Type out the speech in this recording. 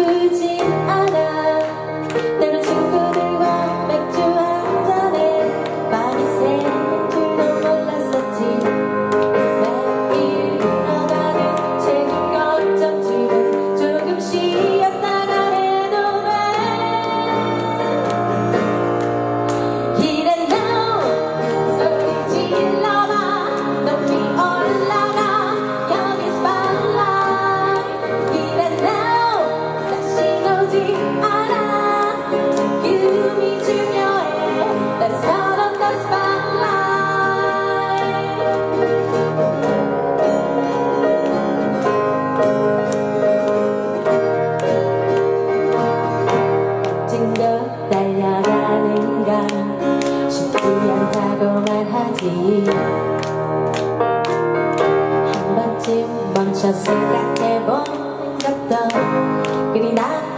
바쁘진 않아. 때론 친구들과 맥주 한잔에 밤이 새는 줄도 몰랐었지. 매일 흘러가는 최중과 어쩜 조금 쉬었다가 해도 돼. Here and now 소리 질러봐. 높이 올라가 여기 spotlight. Here and now 다시 오지 않아. 지금이 중요해. Let's turn on the spotlight. 지금도 달려가는가 쉽지 않다고 말하지. 한 번쯤 멈춰 생각해본 것도 그리 나